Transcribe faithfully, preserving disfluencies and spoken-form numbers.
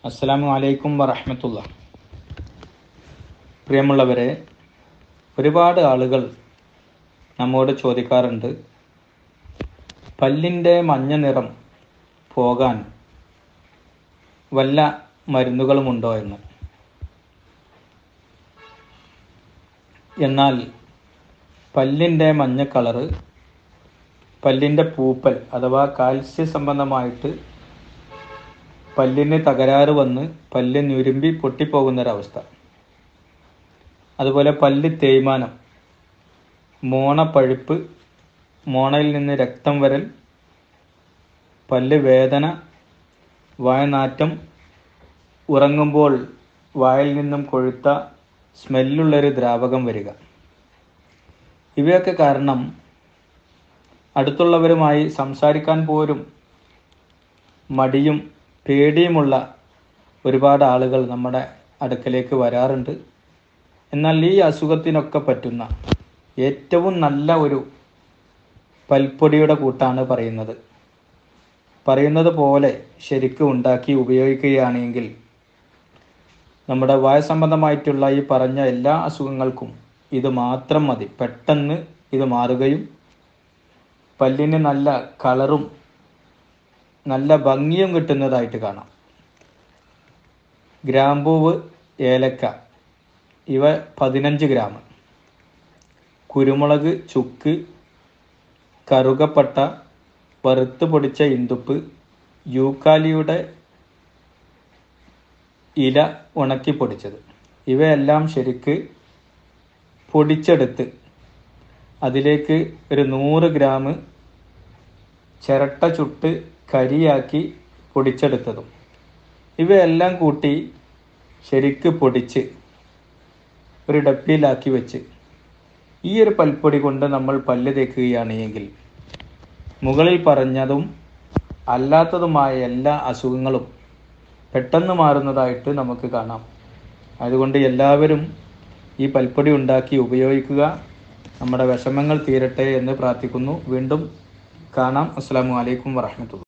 അസ്സലാമു അലൈക്കും വറഹ്മത്തുള്ളാ. പ്രിയമുള്ളവരെ, ഒരുപാട് ആളുകൾ നമ്മോട് ചോദിക്കാറുണ്ട്, പല്ലിൻ്റെ മഞ്ഞ നിറം പോകാൻ വല്ല മരുന്നുകളുമുണ്ടോ എന്ന്. എന്നാൽ പല്ലിൻ്റെ മഞ്ഞ കളറ് പല്ലിൻ്റെ പൂപ്പൽ അഥവാ കാൽസ്യ സംബന്ധമായിട്ട് പല്ലിന് തകരാറ് വന്ന് പല്ല് ഞുരുമ്പി പൊട്ടിപ്പോകുന്നൊരവസ്ഥ, അതുപോലെ പല്ല് തേയ്മാനം, മോണ പഴുപ്പ്, മോണയിൽ നിന്ന് രക്തം വരൽ, പല്ല് വേദന, വായനാറ്റം, ഉറങ്ങുമ്പോൾ വായിൽ നിന്നും കൊഴുത്ത സ്മെല്ലുള്ളൊരു ദ്രാവകം വരിക, ഇവയൊക്കെ കാരണം അടുത്തുള്ളവരുമായി സംസാരിക്കാൻ പോലും മടിയും പേടിയുമുള്ള ഒരുപാട് ആളുകൾ നമ്മുടെ അടുക്കലേക്ക് വരാറുണ്ട്. എന്നാൽ ഈ അസുഖത്തിനൊക്കെ പറ്റുന്ന ഏറ്റവും നല്ല ഒരു പൽപ്പൊടിയുടെ കൂട്ടാണ് പറയുന്നത്. പറയുന്നത് പോലെ ശരിക്കും ഉണ്ടാക്കി ഉപയോഗിക്കുകയാണെങ്കിൽ നമ്മുടെ വായ സംബന്ധമായിട്ടുള്ള ഈ പറഞ്ഞ എല്ലാ അസുഖങ്ങൾക്കും ഇത് മാത്രം മതി. പെട്ടെന്ന് ഇത് മാറുകയും പല്ലിന് നല്ല കളറും നല്ല ഭംഗിയും കിട്ടുന്നതായിട്ട് കാണാം. ഗ്രാമ്പൂവ്, ഏലക്ക ഇവ പതിനഞ്ച് ഗ്രാം, കുരുമുളക്, ചുക്ക്, കറുകപ്പട്ട, വറുത്ത് പൊടിച്ച ഇന്ദുപ്പ്, യൂക്കാലിയുടെ ഇല ഉണക്കി പൊടിച്ചത്, ഇവയെല്ലാം ശരിക്ക് പൊടിച്ചെടുത്ത് അതിലേക്ക് ഒരു നൂറ് ഗ്രാം ചിരട്ട ചുട്ട് കരിയാക്കി പൊടിച്ചെടുത്തതും ഇവയെല്ലാം കൂട്ടി ശരിക്ക് പൊടിച്ച് ഒരു ഡപ്പിയിലാക്കി വെച്ച് ഈ ഒരു പൽപ്പൊടി കൊണ്ട് നമ്മൾ പല്ല് തേക്കുകയാണെങ്കിൽ മുകളിൽ പറഞ്ഞതും അല്ലാത്തതുമായ എല്ലാ അസുഖങ്ങളും പെട്ടെന്ന് മാറുന്നതായിട്ട് നമുക്ക് കാണാം. അതുകൊണ്ട് എല്ലാവരും ഈ പൽപ്പൊടി ഉണ്ടാക്കി ഉപയോഗിക്കുക. നമ്മുടെ വിഷമങ്ങൾ തീരട്ടെ എന്ന് പ്രാർത്ഥിക്കുന്നു. വീണ്ടും കാണാം. അസ്സലാമു അലൈക്കും വറഹ്മത്തുള്ളാഹി.